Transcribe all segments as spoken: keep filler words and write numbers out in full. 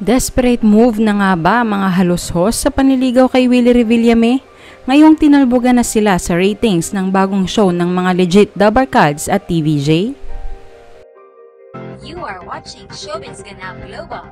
Desperate move na nga ba mga halos-hos sa panliligaw kay Willie Revillame? Ngayong tinalbogan na sila sa ratings ng bagong show ng mga legit Dabarkads at T V J? You are watching Showbiz Ganap Global.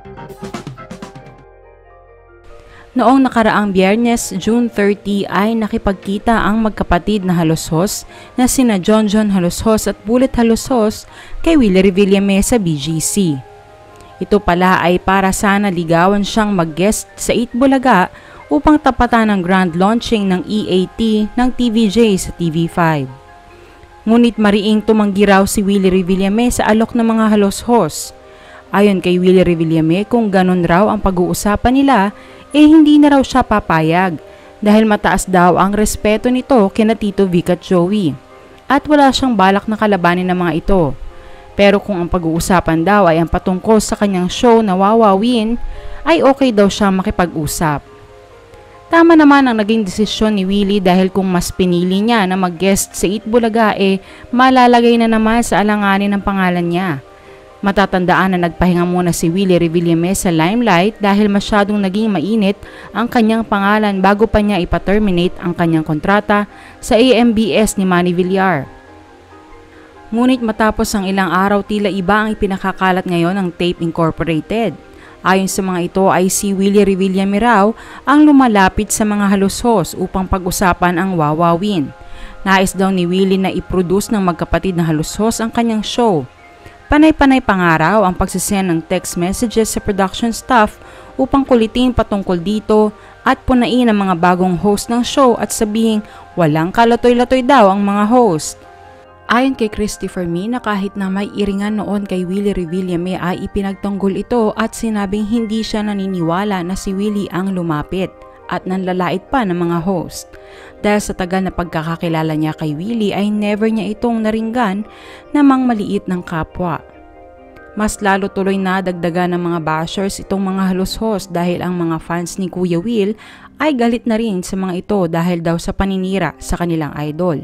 Noong nakaraang Biyernes, June thirtieth ay nakipagkita ang magkapatid na halos-hos na sina Jonjon Halos-hos at Bullet Halos-hos kay Willie Revillame sa B G C. Ito pala ay para sana ligawan siyang mag-guest sa Eat Bulaga upang tapatan ang grand launching ng E A T ng T V J sa T V five. Ngunit mariing tumanggi raw si Willie Revillame sa alok ng mga halos-hos. Ayon kay Willie Revillame, kung ganun raw ang pag-uusapan nila, eh hindi na raw siya papayag dahil mataas daw ang respeto nito kina Tito Vic at Joey at wala siyang balak na kalabanin ng mga ito. Pero kung ang pag-uusapan daw ay ang patungkol sa kanyang show na Wawawin, ay okay daw siya makipag-usap. Tama naman ang naging desisyon ni Willie dahil kung mas pinili niya na mag-guest sa Eat Bulaga, eh malalagay na naman sa alanganin ang pangalan niya. Matatandaan na nagpahinga muna si Willie Revillame sa limelight dahil masyadong naging mainit ang kanyang pangalan bago pa niya ipa-terminate ang kanyang kontrata sa A M B S ni Manny Villar. Ngunit matapos ang ilang araw, tila iba ang ipinakakalat ngayon ng Tape Incorporated. Ayon sa mga ito ay si Willie Revillame raw ang lumalapit sa mga halos-hos upang pag-usapan ang Wawawin. Nais daw ni Willie na i-produce ng magkapatid na halos-hos ang kanyang show. Panay-panay pa nga raw ang pagsisend ng text messages sa production staff upang kulitin patungkol dito at punain ang mga bagong host ng show at sabihing walang kalatoy-latoy daw ang mga host. Ayon kay Christopher Min na kahit na may iringan noon kay Willie Revillame ay ipinagtanggol ito at sinabing hindi siya naniniwala na si Willie ang lumapit at nanlalait pa ng mga host. Dahil sa tagal na pagkakakilala niya kay Willie ay never niya itong naringgan na mang maliit ng kapwa. Mas lalo tuloy na dagdagan ng mga bashers itong mga halos-hos dahil ang mga fans ni Kuya Will ay galit na rin sa mga ito dahil daw sa paninira sa kanilang idol.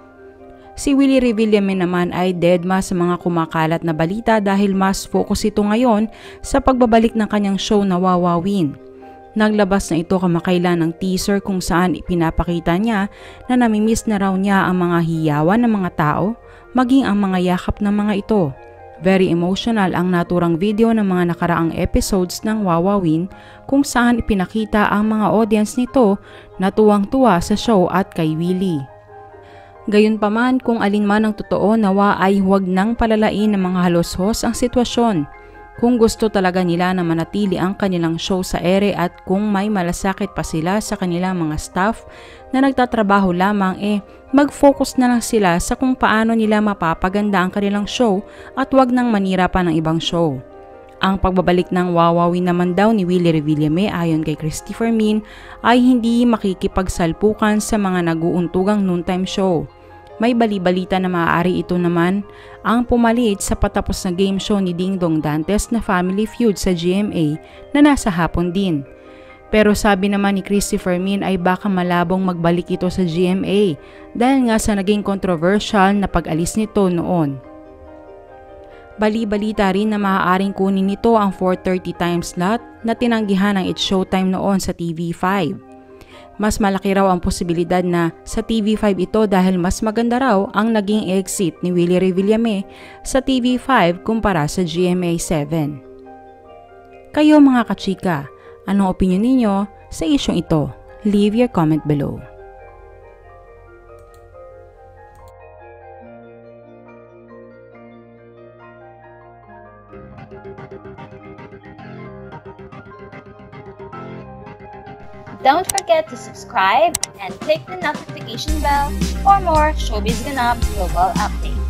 Si Willie Revillame naman ay deadma sa mga kumakalat na balita dahil mas focus ito ngayon sa pagbabalik ng kanyang show na Wawawin. Naglabas na ito kamakailan ng teaser kung saan ipinapakita niya na namimiss na raw niya ang mga hiyawan ng mga tao, maging ang mga yakap ng mga ito. Very emotional ang naturang video ng mga nakaraang episodes ng Wawawin kung saan ipinakita ang mga audience nito na tuwang-tuwa sa show at kay Willie. Gayunpaman, kung alin man ang totoo, nawa ay huwag nang palalain ng mga halos-hos ang sitwasyon. Kung gusto talaga nila na manatili ang kanilang show sa ere at kung may malasakit pa sila sa kanilang mga staff na nagtatrabaho lamang, eh mag-focus na lang sila sa kung paano nila mapapaganda ang kanilang show at huwag nang manira pa ng ibang show. Ang pagbabalik ng Wawawin naman daw ni Willie Revillame ayon kay Christopher Min ay hindi makikipagsalpukan sa mga nag-uuntugang noontime show. May bali-balita na maaari ito naman ang pumalit sa patapos na game show ni Ding Dong Dantes na Family Feud sa G M A na nasa hapon din. Pero sabi naman ni Christopher Min ay baka malabong magbalik ito sa G M A dahil nga sa naging controversial na pag-alis nito noon. Bali-balita rin na maaaring kunin nito ang four thirty time slot na tinanggihan ng It's Showtime noon sa T V five. Mas malaki raw ang posibilidad na sa T V five ito dahil mas maganda raw ang naging exit ni Willie Revillame sa T V five kumpara sa G M A seven. Kayo mga kachika, anong opinion ninyo sa isyong ito? Leave your comment below. Don't forget to subscribe and click the notification bell for more Showbiz Ganap Global updates.